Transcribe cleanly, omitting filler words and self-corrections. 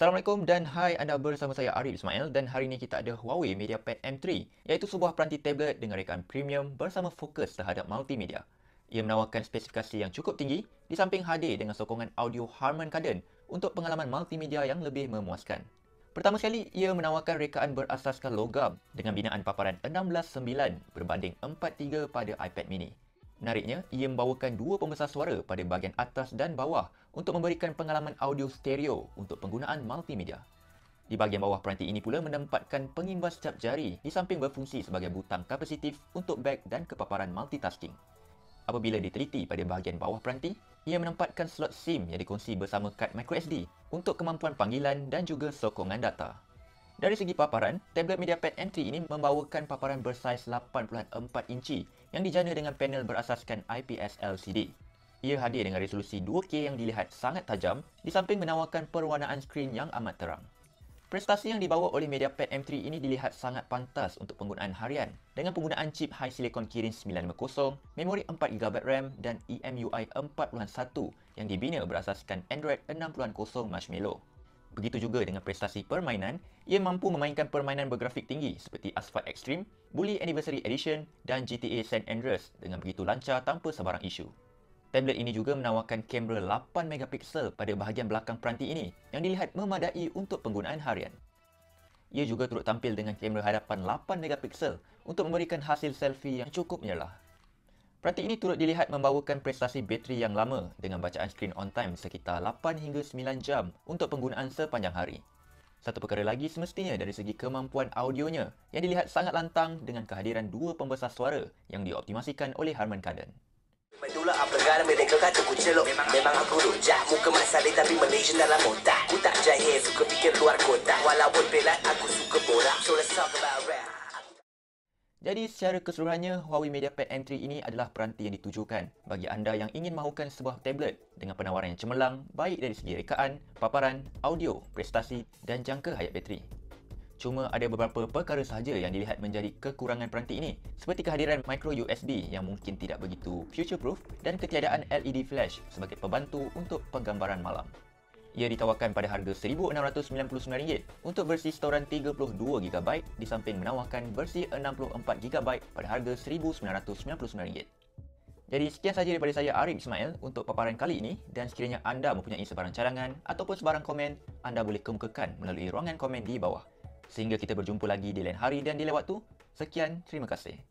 Assalamualaikum dan hai, anda bersama saya Arif Ismail dan hari ini kita ada Huawei MediaPad M3 iaitu sebuah peranti tablet dengan rekaan premium bersama fokus terhadap multimedia. Ia menawarkan spesifikasi yang cukup tinggi di samping hadir dengan sokongan audio Harman Kardon untuk pengalaman multimedia yang lebih memuaskan. Pertama sekali, ia menawarkan rekaan berasaskan logam dengan binaan paparan 16:9 berbanding 4:3 pada iPad mini. Menariknya, ia membawakan dua pembesar suara pada bahagian atas dan bawah untuk memberikan pengalaman audio stereo untuk penggunaan multimedia. Di bahagian bawah peranti ini pula menempatkan pengimbas cap jari di samping berfungsi sebagai butang kapasitif untuk beg dan kepaparan multitasking. Apabila diteliti pada bahagian bawah peranti, ia menempatkan slot SIM yang dikongsi bersama kad microSD untuk kemampuan panggilan dan juga sokongan data. Dari segi paparan, tablet MediaPad M3 ini membawakan paparan bersaiz 8.4 inci yang dijana dengan panel berasaskan IPS LCD. Ia hadir dengan resolusi 2K yang dilihat sangat tajam di samping menawarkan perwarnaan skrin yang amat terang. Prestasi yang dibawa oleh MediaPad M3 ini dilihat sangat pantas untuk penggunaan harian dengan penggunaan chip High Silicon Kirin 950, memori 4GB RAM dan eMUI 4.1 yang dibina berasaskan Android 6.0 Marshmallow. Begitu juga dengan prestasi permainan, ia mampu memainkan permainan bergrafik tinggi seperti Asphalt Extreme, Bully Anniversary Edition dan GTA San Andreas dengan begitu lancar tanpa sebarang isu. Tablet ini juga menawarkan kamera 8MP pada bahagian belakang peranti ini yang dilihat memadai untuk penggunaan harian. Ia juga turut tampil dengan kamera hadapan 8MP untuk memberikan hasil selfie yang cukup menyerlah. Peranti ini turut dilihat membawakan prestasi bateri yang lama dengan bacaan screen on time sekitar 8 hingga 9 jam untuk penggunaan sepanjang hari. Satu perkara lagi semestinya dari segi kemampuan audionya yang dilihat sangat lantang dengan kehadiran dua pembesar suara yang dioptimasikan oleh Harman Kardon. Mendula aplegara mereka kata ku celok. Memang aku rujak muka masalah tapi Malaysia dalam otak. Ku tak jahil suka fikir luar kotak. Walaupun pelat aku suka borak. So let's talk about rap. Jadi secara keseluruhannya, Huawei MediaPad M3 ini adalah peranti yang ditujukan bagi anda yang ingin mahukan sebuah tablet dengan penawaran yang cemerlang baik dari segi rekaan, paparan, audio, prestasi dan jangka hayat bateri. Cuma ada beberapa perkara sahaja yang dilihat menjadi kekurangan peranti ini seperti kehadiran micro USB yang mungkin tidak begitu future-proof dan ketiadaan LED flash sebagai pembantu untuk penggambaran malam. Ia ditawarkan pada harga RM1,699 untuk versi storan 32GB di samping menawarkan versi 64GB pada harga RM1,999. Jadi sekian sahaja daripada saya Arif Ismail untuk paparan kali ini dan sekiranya anda mempunyai sebarang cadangan ataupun sebarang komen, anda boleh kemukakan melalui ruangan komen di bawah. Sehingga kita berjumpa lagi di lain hari dan di lain waktu. Sekian, terima kasih.